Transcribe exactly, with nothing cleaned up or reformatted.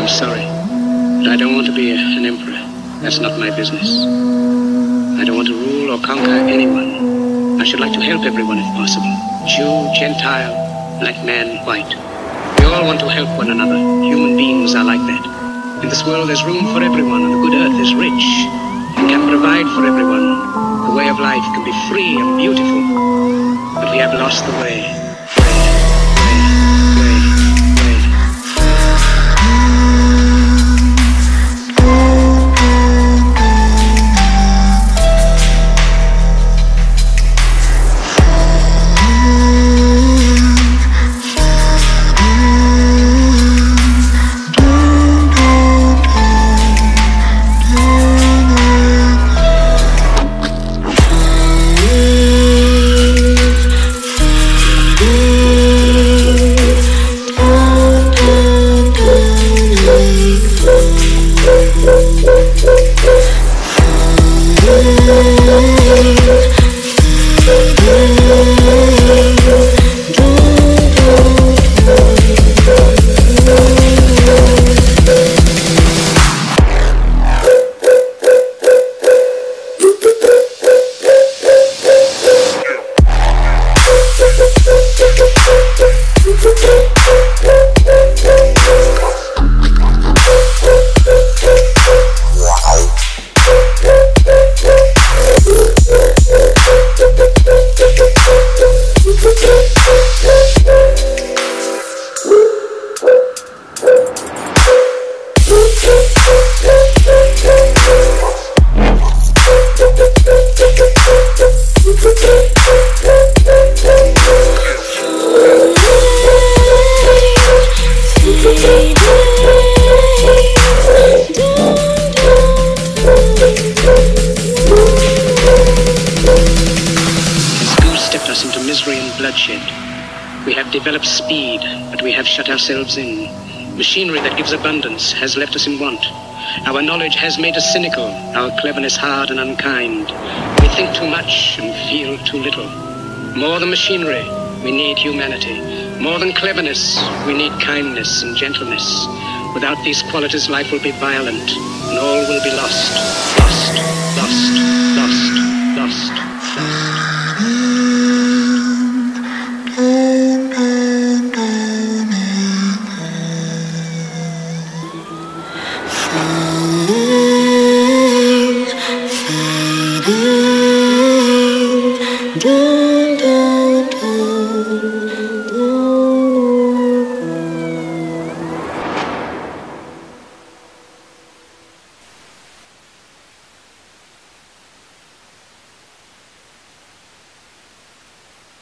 sorry, but I don't want to be an emperor. That's not my business. I don't want to rule or conquer anyone. I should like to help everyone if possible. Jew, Gentile, black man, white. We all want to help one another. Human beings are like that. In this world there's room for everyone, and the good earth is rich and can provide for everyone. The way of life can be free and beautiful, but we have lost the way. We have developed speed, but we have shut ourselves in. Machinery that gives abundance has left us in want. Our knowledge has made us cynical, our cleverness hard and unkind. We think too much and feel too little. More than machinery, we need humanity. More than cleverness, we need kindness and gentleness. Without these qualities, life will be violent, and all will be lost, lost, lost.